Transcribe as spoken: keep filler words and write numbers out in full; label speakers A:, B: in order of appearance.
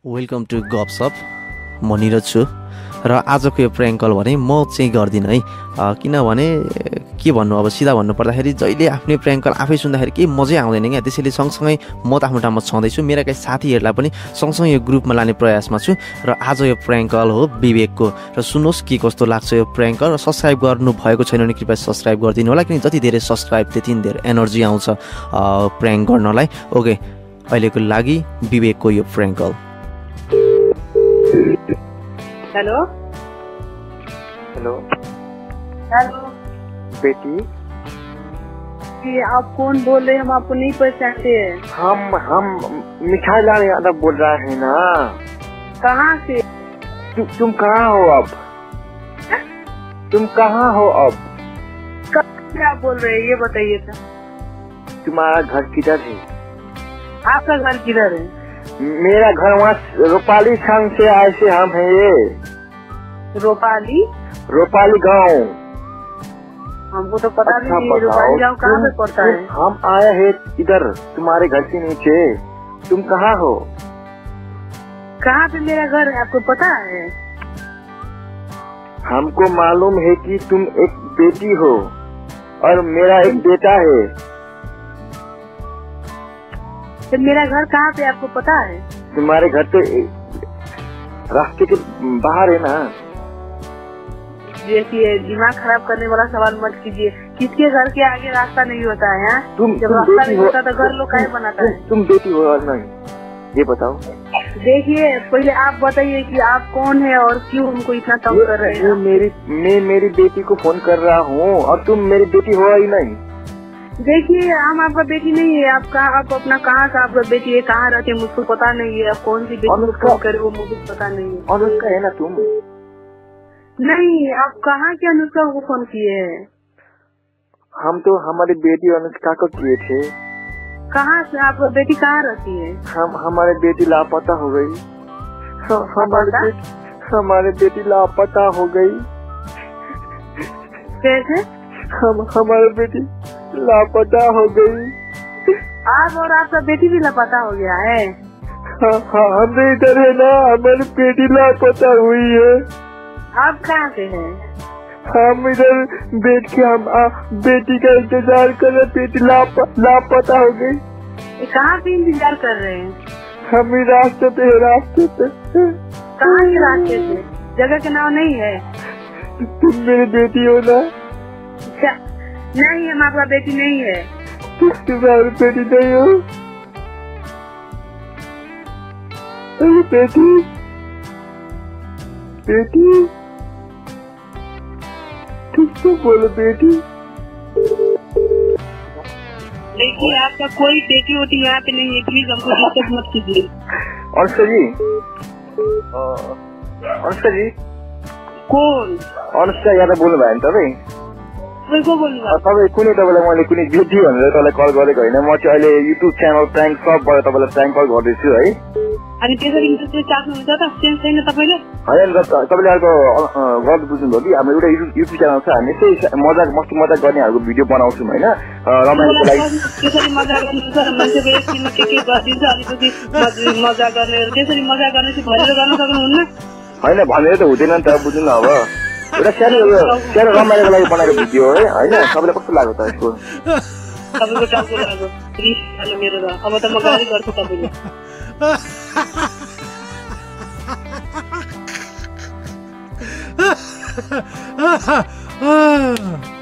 A: Welcome to गपसप। म निरज छु र आजको यो प्र्याङ्क कल भने म चाहिँ गर्दिनँ है, किनभने के भन्नु, अब सिधा भन्नु पर्दाखेरि जहिले आफ्नै प्र्याङ्क कल आफै सुन्दाखेरि केही मजै आउँदैन क्या। त्यसैले सँगसँगै म त आफ्नो ठाउँमा छँदैछु, मेरा केही साथीहरूलाई पनि सँगसँगै यो ग्रुपमा लाने प्रयासमा छु। र आज यो प्र्याङ्क कल हो विवेकको, र सुन्नुहोस् के कस्तो लाग्छ यो प्र्याङ्क कल। र सब्सक्राइब गर्नु भएको छैन भने कृपया सब्सक्राइब गरिदिनु होला, किनकि जति धेरै सब्सक्राइब त्यति धेरै एनर्जी आउँछ प्र्याङ्क गर्नलाई। ओके, अहिलेको लागि विवेकको यो prank call.
B: Hello
C: hello
B: hello
C: बेटी,
B: जी आप कौन बोल रहे हैं? हम आपको नहीं पहचानते हैं।
C: हम हम मिठाई लाने यादव बोल रहे हैं ना।
B: कहाँ से?
C: तु, तुम कहाँ हो अब? तुम कहाँ हो अब?
B: कहाँ से आप बोल रहे हैं ये बताइए तो।
C: तुम्हारा घर किधर है?
B: आपका घर किधर है?
C: मेरा घर वहाँ रोपाली छांग से आए से हम है ये।
B: रोपाली
C: रोपाली गांव।
B: हमको तो पता
C: अच्छा,
B: नहीं। रोपाली गांव कहाँ पे पड़ता है?
C: हम आए हैं इधर तुम्हारे घर के नीचे। तुम कहाँ हो?
B: कहाँ पे मेरा घर है आपको पता है?
C: हमको मालूम है कि तुम एक बेटी हो और मेरा एक बेटा है।
B: तो मेरा घर कहाँ पे आपको पता है?
C: तुम्हारे घर तो रास्ते के बाहर है ना।
B: देखिए, दिमाग खराब करने वाला सवाल मत कीजिए। किसके घर के आगे रास्ता नहीं होता है? हा?
C: तुम
B: जब
C: तुम
B: रास्ता नहीं
C: हो,
B: होता तो घर लोग काहे बनाता है?
C: तुम बेटी हो और नहीं, ये बताओ।
B: देखिए, पहले आप बताइए कि आप कौन है और क्यों हमको इतना तंग कर रहे हैं?
C: मेरी मैं मेरी बेटी को फोन कर रहा हूँ और तुम मेरी बेटी हो ही नहीं।
B: देखिए, हम आपका बेटी नहीं है। आप कहाँ, आप अपना कहाँ का आपका बेटी है, कहाँ रहते हैं मुझको पता नहीं है। आप कौन सी बेटी को फोन करे वो मुझे पता नहीं है।
C: और उसका है ना तुम?
B: नहीं, आप कहाँ के अनुष्का को फोन किए हैं?
C: हम तो हमारी बेटी अनुष्का को किए थे।
B: कहाँ से? आपका बेटी कहाँ रहती है?
C: हम हमारी बेटी लापता हो गई। हमारी बेटी हमारी बेटी लापता हो गई।
B: कैसे?
C: हम हमारी बेटी लापता हो गई।
B: आप और आपका बेटी भी लापता हो गया है?
C: हाँ हाँ, हम इधर है ना, हमारी बेटी लापता हुई है।
B: आप कहाँ से हैं?
C: हम इधर बैठ के हम आ, बेटी का इंतजार कर रहे। बेटी लाप, लापता हो गई।
B: कहाँ पे इंतजार कर रहे हैं?
C: हम ही रास्ते पे है, रास्ते पे।
B: कहाँ के रास्ते पे? जगह के नाम नहीं है?
C: तुम मेरी बेटी हो ना?
B: क्या? नहीं, हम आपका बेटी नहीं है।
C: तुम्हारी बेटी नहीं हो? अरे बेटी, बेटी, किसको बोलो बेटी?
B: देखिए, आपका कोई बेटी होती यहाँ पे नहीं है। प्लीज हमको डिस्टर्ब मत कीजिए।
C: अनुष्का जी, अनुष्का जी,
B: कौन?
C: अनुष्का यादव बोल्नु भयो नि तपाईँ?
B: को बोल्नु?
C: तपाईँ कुनै तपाईँलाई मैले कुनै बेटी भनेर तपाईँलाई कल गरेको होइन। म चाहिँ अहिले युट्युब च्यानल प्र्याङ्क सबबाट तपाईँलाई प्र्याङ्क कल गर्दैछु है।
B: अनि त्यसरी इन्ट्रेस्ट चाख्नुहुन्छ त? सेन्स छैन तपाईँले?
C: होइन, तपाईँले अर्को गलत बुझ्नुभयो कि। हाम्रो एउटा युट्युब च्यानल छ, हामी चाहिँ मजाक मस्ती मजाक गर्नेहरूको भिडियो बनाउँछौँ होइन, रमाइलोको लागि।
B: त्यसरी मजाक गर्नुहुन्छ र मान्छेको एकछिनमा के के गरिदिन्छ, अलिकति मजाक गर्ने। त्यसरी मजाक गर्ने चाहिँ भनेर गर्न सक्नुहुन्न?
C: होइन, भनेर त हुँदैन नि त, बुझ्नु न। अब एउटा सानो सानो रमाइलोको लागि बनाएको भिडियो है होइन। तपाईँलाई कस्तो लाग्यो त यसको?
B: तपाईँको टाउको लाग्यो रिस हाल्यो मेरो त। अब त म गाली गर्छु तपाईँले।
A: Ah